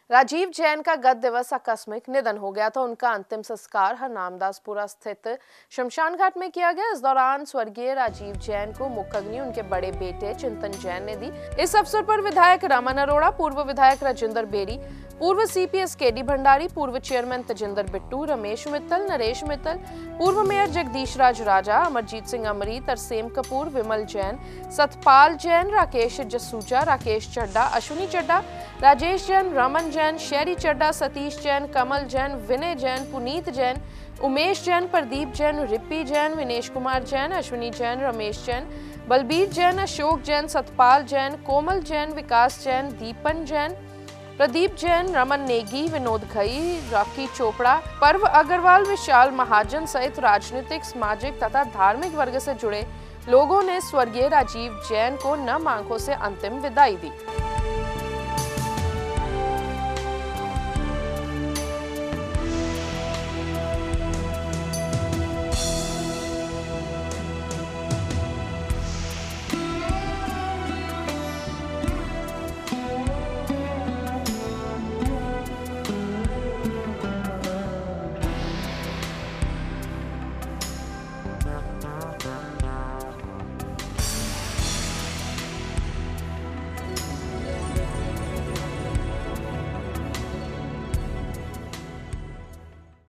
राजीव जैन का गत दिवस आकस्मिक निधन हो गया था। उनका अंतिम संस्कार हरनामदासपुरा स्थित शमशान घाट में किया गया। इस दौरान स्वर्गीय राजीव जैन को मुखाग्नि उनके बड़े बेटे चिंतन जैन ने दी। इस अवसर पर विधायक रमन अरोड़ा, पूर्व विधायक राजेंद्र बेरी, पूर्व सीपीएस केडी भंडारी, पूर्व चेयरमैन तजिंदर बिट्टू, रमेश मित्तल, नरेश मित्तल, पूर्व मेयर जगदीश राज राजा, अमरजीत सिंह अमरी, तरसेम कपूर, विमल जैन, सतपाल जैन, राकेश जसूजा, राकेश चड्डा, अश्विनी चड्डा, राजेश जैन, रमन जैन, शेरी चड्डा, सतीश जैन, कमल जैन, विनय जैन, पुनीत जैन, उमेश जैन, प्रदीप जैन, रिप्पी जैन, विनेश कुमार जैन, अश्विनी जैन, रमेश जैन, बलबीर जैन, अशोक जैन, सतपाल जैन, कोमल जैन, विकास जैन, दीपन जैन, प्रदीप जैन, रमन नेगी, विनोद घई, रॉकी चोपड़ा, पर्व अग्रवाल, विशाल महाजन सहित राजनीतिक, सामाजिक तथा धार्मिक वर्ग से जुड़े लोगों ने स्वर्गीय राजीव जैन को नम आंखों से अंतिम विदाई दी।